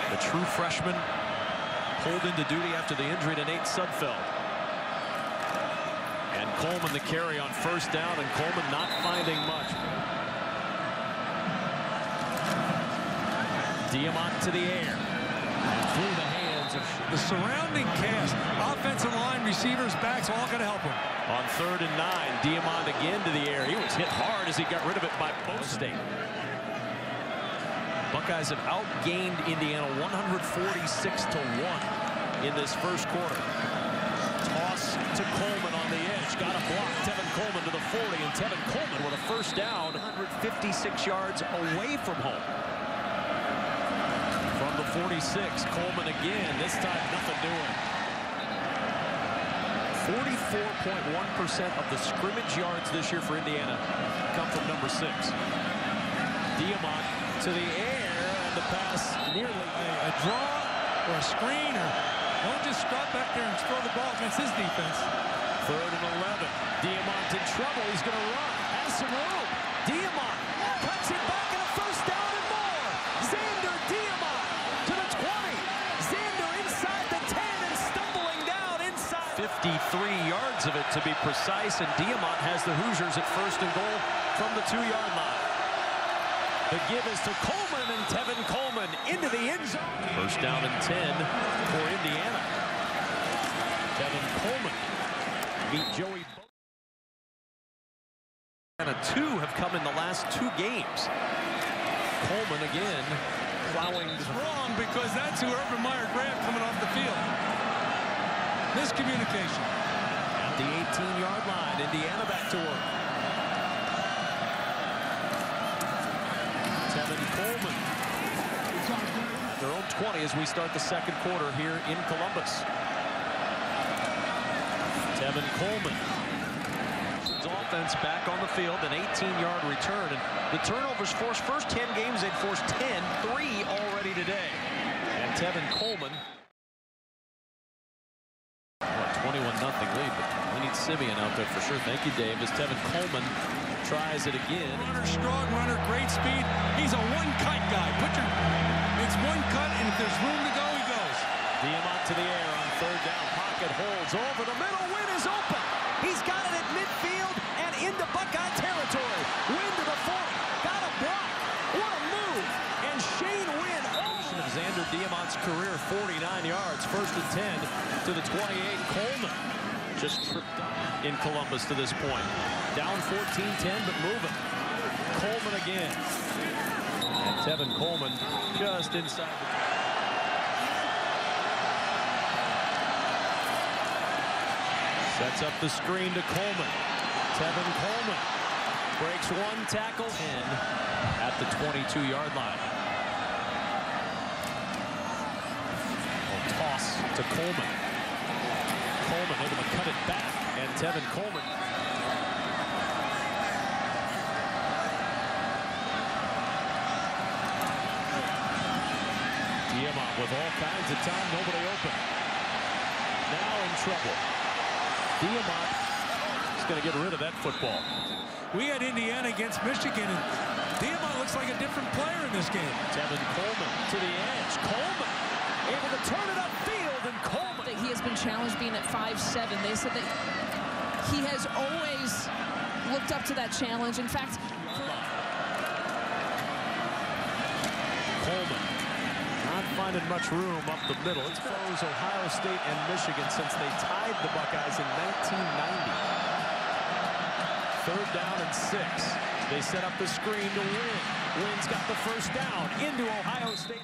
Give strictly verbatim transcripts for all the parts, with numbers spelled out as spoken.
The true freshman pulled into duty after the injury to Nate Sudfeld. And Coleman the carry on first down, and Coleman not finding much. Diamont to the air. And through the hands of the surrounding cast, offensive line, receivers, backs, all going to help him. On third and nine, Diamont again to the air. He was hit hard as he got rid of it by Bo State. Buckeyes have outgained Indiana one hundred forty-six to one in this first quarter. Toss to Coleman on the edge. Got a block. Tevin Coleman to the forty, and Tevin Coleman with a first down, one hundred fifty-six yards away from home. From the forty-six, Coleman again. This time, nothing doing. forty-four point one percent of the scrimmage yards this year for Indiana come from number six. Diamont to the air, and the pass nearly a, a draw or a screen, or don't just drop back there and throw the ball against his defense. Third and eleven. Diamont in trouble. He's going to run. Has some room. Diamont cuts it back, and a first down and more. Xander Diamont to the twenty. Xander inside the ten and stumbling down inside. fifty-three yards of it to be precise, and Diamont has the Hoosiers at first and goal from the two-yard line. The give is to Coleman, and Tevin Coleman into the end zone. First down and ten for Indiana. Tevin Coleman beat Joey Bo. And a two have come in the last two games. Coleman again plowing. It's wrong, because that's who Urban Meyer grabbed coming off the field. Miscommunication. At the eighteen-yard line, Indiana back to work. Tevin Coleman. Their own twenty as we start the second quarter here in Columbus. Tevin Coleman. Offense back on the field, an eighteen-yard return, and the turnovers forced. First ten games they'd forced ten, three already today. And Tevin Coleman. twenty-one nothing lead, but we need Simeon out there for sure. Thank you, Dave. As Tevin Coleman tries it again. Runner, strong runner, great speed. He's a one-cut guy. Put your, it's one cut, and if there's room to go, he goes. Diamont to the air on third down. Pocket holds over the middle. Win is open. He's got it at midfield and into Buckeye territory. Win to the forty. Got a block. What a move. And Shane Wynn. Oh. Of Xander Diamant's career, forty-nine yards. First and ten to the twenty-eight. Coleman just tripped up in Columbus to this point. Down fourteen ten, but moving. Coleman again. And Tevin Coleman just inside the... Sets up the screen to Coleman. Tevin Coleman breaks one tackle in at the twenty-two-yard line. A toss to Coleman. Coleman able to cut it back, and Tevin Coleman. Diamont with all kinds of time, nobody open. Now in trouble. Diamont is going to get rid of that football. We had Indiana against Michigan, and Diamont looks like a different player in this game. Tevin Coleman to the edge. Coleman able to turn it upfield, and Coleman. He has been challenged being at five seven. They said that he has always looked up to that challenge. In fact, Coleman not finding much room up the middle. It's foes Ohio State and Michigan since they tied the Buckeyes in nineteen ninety. Third down and six. They set up the screen to Wynn. Wynn's got the first down into Ohio State.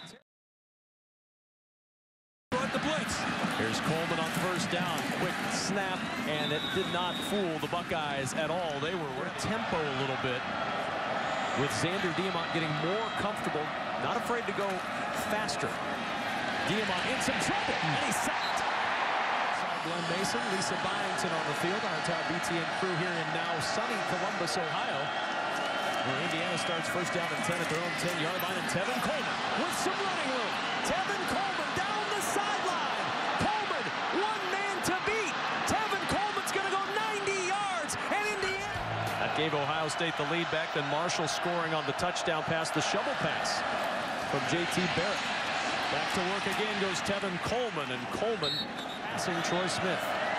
Brought the blitz. Here's Coleman on first down. Quick snap, and it did not fool the Buckeyes at all. They were at tempo a little bit, with Xander Diamont getting more comfortable, not afraid to go faster. Diamont in some trouble, and he's sacked. Glenn Mason, Lisa Byington on the field. Our entire B T N crew here in now sunny Columbus, Ohio, where Indiana starts first down and ten at their own ten-yard line. And Tevin Coleman with some running room. Tevin Coleman down the sideline. Coleman, one man to beat. Tevin Coleman's going to go ninety yards, and Indiana. That gave Ohio State the lead back. Then Marshall scoring on the touchdown pass, the shovel pass from J T Barrett. Back to work again goes Tevin Coleman, and Coleman passing Troy Smith.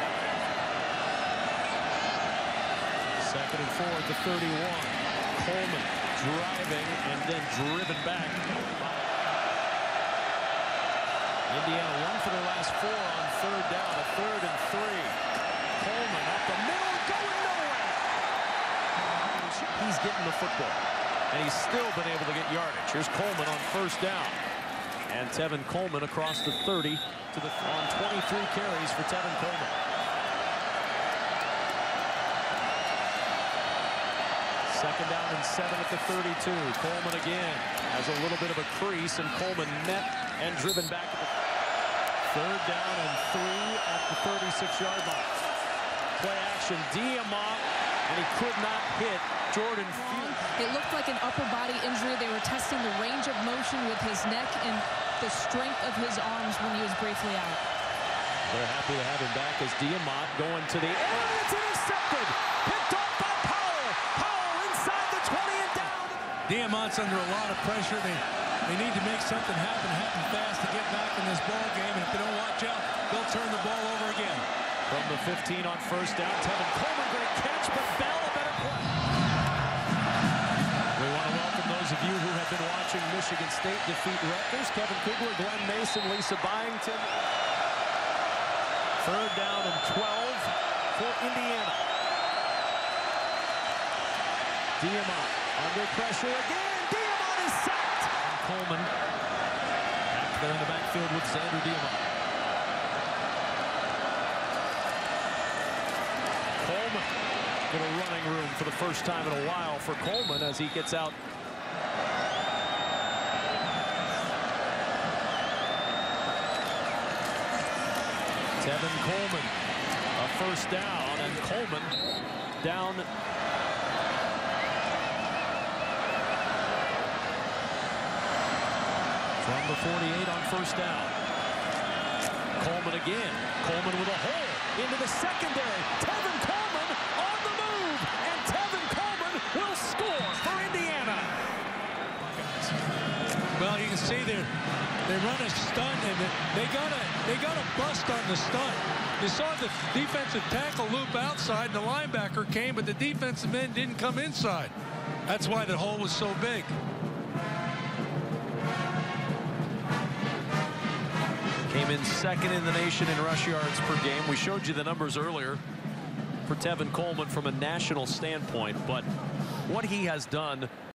Second and four at the thirty-one. Coleman driving and then driven back. Indiana one for their last four on third down, a third and three. Coleman up the middle, going nowhere. He's getting the football, and he's still been able to get yardage. Here's Coleman on first down. And Tevin Coleman across the thirty to the on twenty-three carries for Tevin Coleman. Second down and seven at the thirty-two. Coleman again has a little bit of a crease, and Coleman met and driven back at the third down and three at the thirty-six yard line. Play action, Diamont, and he could not hit Jordan Field. It looked like an upper body injury. They were testing the range of motion with his neck and the strength of his arms when he was briefly out. They're happy to have him back as Diamont going to the air. It's intercepted. Picked off by Powell. Powell inside the twenty and down. Diamant's under a lot of pressure. They, they need to make something happen, happen fast to get back in this ball game. And if they don't watch out, they'll turn the ball over again. From the fifteen on first down, Tevin Coleman, great catch, but Bell a better play. We want to welcome those of you who have been watching Michigan State defeat Rutgers. Kevin Kugler, Glenn Mason, Lisa Byington. Third down and twelve for Indiana. Diamont under pressure again. Diamont is sacked. And Coleman back there in the backfield with Xander Diamont. Coleman in a running room for the first time in a while for Coleman as he gets out. Tevin Coleman, a first down, and Coleman down. From the forty-eight on first down. Coleman again. Coleman with a hole into the secondary. Tevin Coleman on the move, and Tevin Coleman will score for Indiana. Well, you can see there, they run a stunt, and they got a they got a bust on the stunt. You saw the defensive tackle loop outside, and the linebacker came, but the defensive end didn't come inside. That's why the hole was so big. Came in second in the nation in rush yards per game. We showed you the numbers earlier for Tevin Coleman from a national standpoint, but what he has done